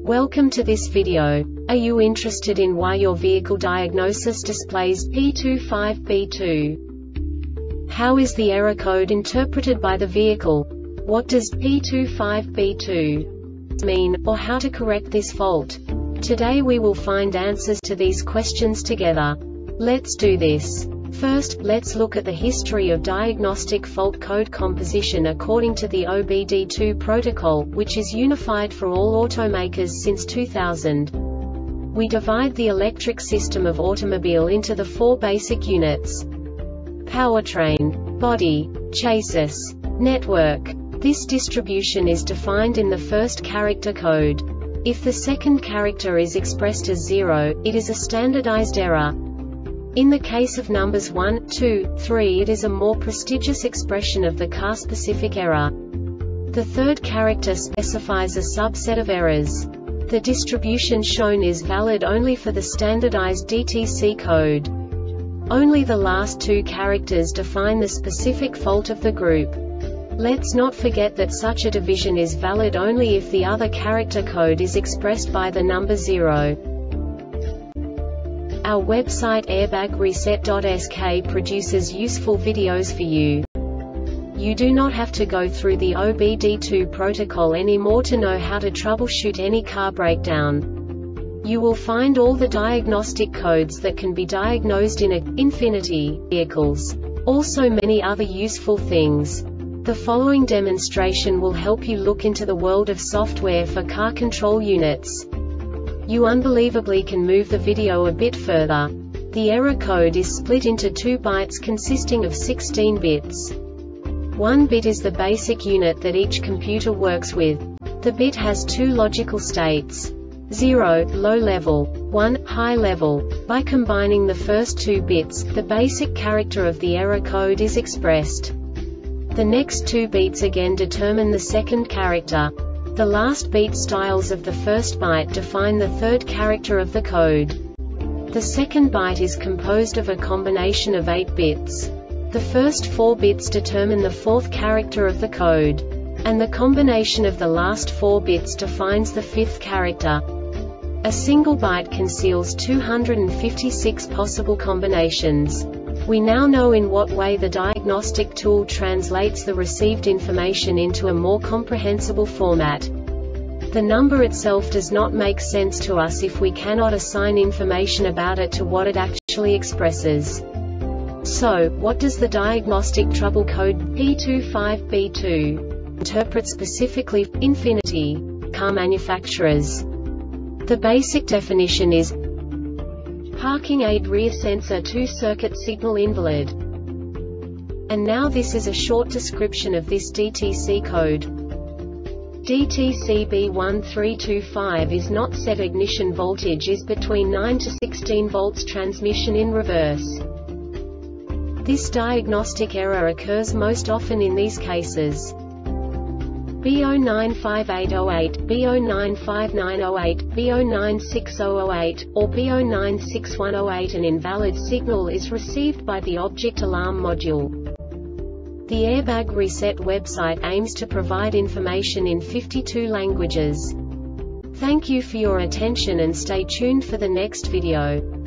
Welcome to this video. Are you interested in why your vehicle diagnosis displays P25B2? How is the error code interpreted by the vehicle? What does P25B2 mean, or how to correct this fault? Today we will find answers to these questions together. Let's do this. First, let's look at the history of diagnostic fault code composition according to the OBD2 protocol, which is unified for all automakers since 2000. We divide the electric system of automobile into the four basic units: powertrain, body, chassis, network. This distribution is defined in the first character code. If the second character is expressed as 0, it is a standardized error. In the case of numbers 1, 2, 3, it is a more prestigious expression of the car-specific error. The third character specifies a subset of errors. The distribution shown is valid only for the standardized DTC code. Only the last two characters define the specific fault of the group. Let's not forget that such a division is valid only if the other character code is expressed by the number 0. Our website airbagreset.sk produces useful videos for you. You do not have to go through the OBD2 protocol anymore to know how to troubleshoot any car breakdown. You will find all the diagnostic codes that can be diagnosed in Infiniti vehicles. Also many other useful things. The following demonstration will help you look into the world of software for car control units. You unbelievably can move the video a bit further. The error code is split into 2 bytes consisting of 16 bits. 1 bit is the basic unit that each computer works with. The bit has 2 logical states: 0, low level, 1, high level. By combining the first 2 bits, the basic character of the error code is expressed. The next 2 beats again determine the second character. The last beat styles of the first byte define the third character of the code. The second byte is composed of a combination of 8 bits. The first 4 bits determine the fourth character of the code. And the combination of the last 4 bits defines the fifth character. A single byte conceals 256 possible combinations. We now know in what way the diagnostic tool translates the received information into a more comprehensible format. The number itself does not make sense to us if we cannot assign information about it to what it actually expresses. So, what does the diagnostic trouble code P25B2 interpret specifically for Infiniti car manufacturers? The basic definition is parking aid rear sensor 2 circuit signal invalid. And now this is a short description of this DTC code. DTC B1325 is not set. Ignition voltage is between 9 to 16 volts. Transmission in reverse. This diagnostic error occurs most often in these cases: B095808, B095908, B096008, or B096108. An invalid signal is received by the object alarm module. The Airbag Reset website aims to provide information in 52 languages. Thank you for your attention and stay tuned for the next video.